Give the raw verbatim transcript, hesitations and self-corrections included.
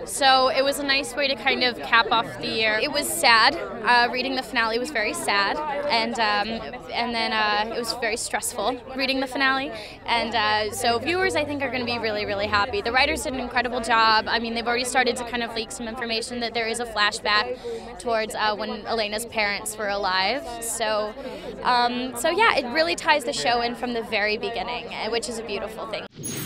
So it was a nice way to kind of cap off the year. It was sad. Uh, reading the finale was very sad, and um, and then uh, it was very stressful reading the finale. And uh, so viewers, I think, are going to be really, really happy. The writers did an incredible job. I mean, they've already started to kind of leak some information that there is a flashback towards uh, when Elena's parents were alive. So, um, so yeah, it really ties the show in from the very beginning, which is a beautiful thing.